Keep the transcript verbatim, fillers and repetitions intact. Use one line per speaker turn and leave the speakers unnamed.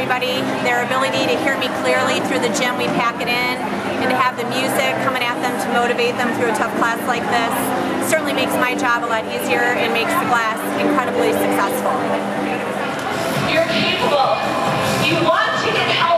everybody. Their ability to hear me clearly through the gym, we pack it in, and to have the music coming at them to motivate them through a tough class like this certainly makes my job a lot easier and makes the class incredibly successful.
You're capable. You want to get help.